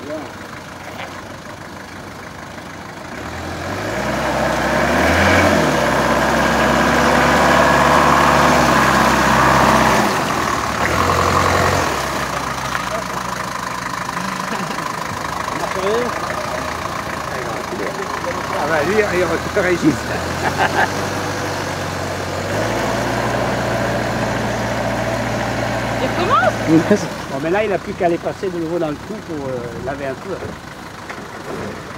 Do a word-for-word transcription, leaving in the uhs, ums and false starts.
Ah bah lui, il récupère ici. Il recommence. Bon mais là il n'a plus qu'à aller passer de nouveau dans le trou pour euh, laver un peu.